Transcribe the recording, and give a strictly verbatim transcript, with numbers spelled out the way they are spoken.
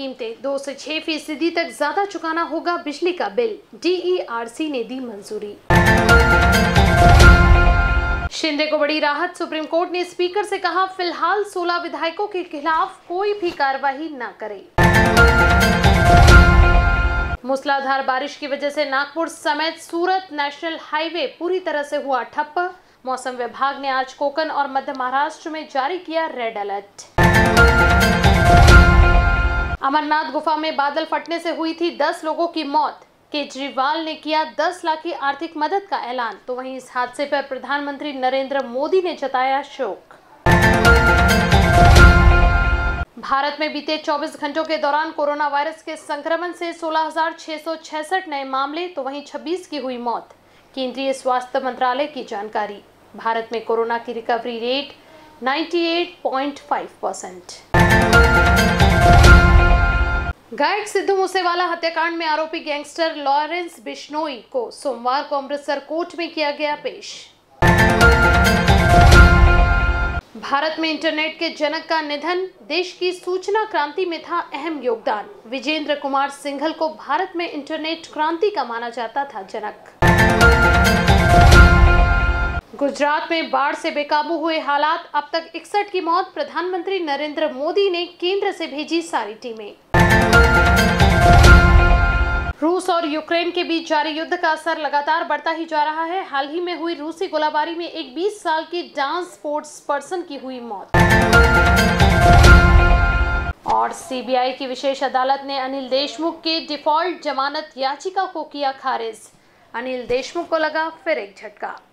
कीमतें दो से छह फीसदी तक ज्यादा चुकाना होगा बिजली का bill, D E R C ने दी मंजूरी। शिंदे को बड़ी राहत, सुप्रीम कोर्ट ने स्पीकर से कहा फिलहाल सोलह विधायकों के खिलाफ कोई भी कार्रवाई न करे। मूसलाधार बारिश की वजह से नागपुर समेत सूरत नेशनल हाईवे पूरी तरह से हुआ ठप्प। मौसम विभाग ने आज कोकण और मध्य महाराष्ट्र में जारी किया रेड अलर्ट। अमरनाथ गुफा में बादल फटने से हुई थी दस लोगों की मौत। केजरीवाल ने किया दस लाख की आर्थिक मदद का ऐलान, तो वहीं इस हादसे पर प्रधानमंत्री नरेंद्र मोदी ने जताया शोक। भारत में बीते चौबीस घंटों के दौरान कोरोना वायरस के संक्रमण से सोलह हजार छह सौ छियासठ नए मामले, तो वहीं छब्बीस की हुई मौत। केंद्रीय स्वास्थ्य मंत्रालय की जानकारी। भारत में कोरोना की रिकवरी रेट अट्ठानवे पॉइंट पाँच परसेंट। गायक सिद्धू मूसेवाला हत्याकांड में आरोपी गैंगस्टर लॉरेंस बिश्नोई को सोमवार को अमृतसर कोर्ट में किया गया पेश। भारत में इंटरनेट के जनक का निधन, देश की सूचना क्रांति में था अहम योगदान। विजेंद्र कुमार सिंघल को भारत में इंटरनेट क्रांति का माना जाता था जनक। गुजरात में बाढ़ से बेकाबू हुए हालात, अब तक इकसठ की मौत। प्रधानमंत्री नरेंद्र मोदी ने केंद्र से भेजी सारी टीमें। रूस और यूक्रेन के बीच जारी युद्ध का असर लगातार बढ़ता ही जा रहा है। हाल ही में हुई रूसी गोलाबारी में एक बीस साल की डांस स्पोर्ट्स पर्सन की हुई मौत। और सी बी आई की विशेष अदालत ने अनिल देशमुख के डिफॉल्ट जमानत याचिका को किया खारिज। अनिल देशमुख को लगा फिर एक झटका।